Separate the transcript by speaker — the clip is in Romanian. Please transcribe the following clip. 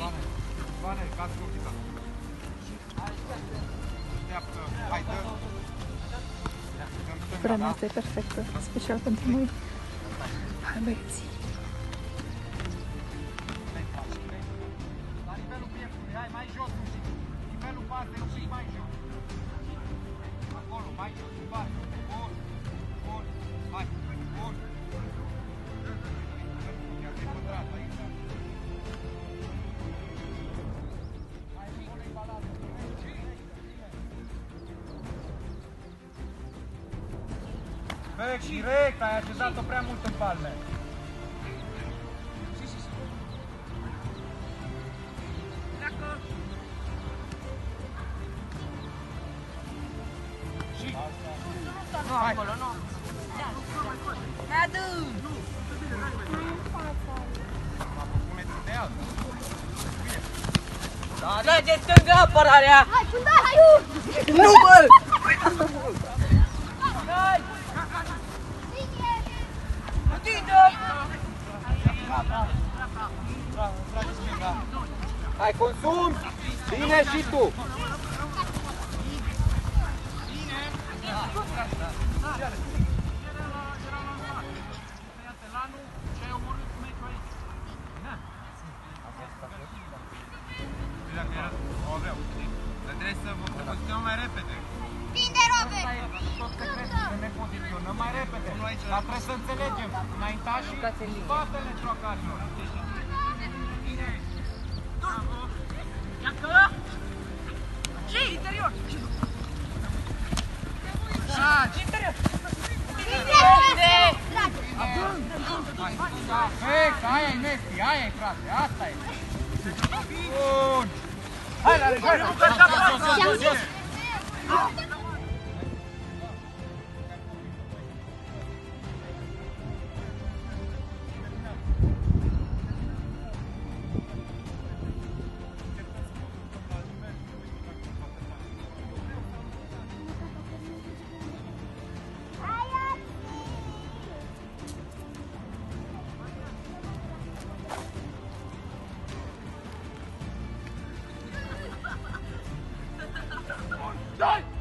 Speaker 1: Vane, cați cu pita. Așteaptă, hai, dă.
Speaker 2: Vremea asta e perfectă, special pentru noi. Hai, băieții.
Speaker 1: La nivelul pieptului, hai, mai jos un pic. Nivelul bazei un pic mai jos. Acolo, mai jos, în bază. Bun, bun, hai, bun. Chiar de pătrat aici. Hai, pune-i balată. Vechi, direct, ai așezat-o prea mult în palme.
Speaker 3: Nu, acolo, nu. Adu!
Speaker 1: Pune-te de altă.
Speaker 3: Da, de stângă apărarea!
Speaker 4: Hai, fundal, hai!
Speaker 3: Nu, bă!
Speaker 1: Hai, consum! Bine și tu! Dar trebuie să vă poziționăm mai repede.
Speaker 4: Prinde, Robert!
Speaker 1: Tot că trebuie să ne poziționăm mai repede. Dar trebuie să înțelegem. Înaintașii spatele trocarilor.
Speaker 3: Și interior!
Speaker 1: Tragi!
Speaker 3: Interior!
Speaker 1: Perfect! Aia-i Messi, aia-i frate, asta e! Bun! Hai la rejoacă!
Speaker 4: Dai!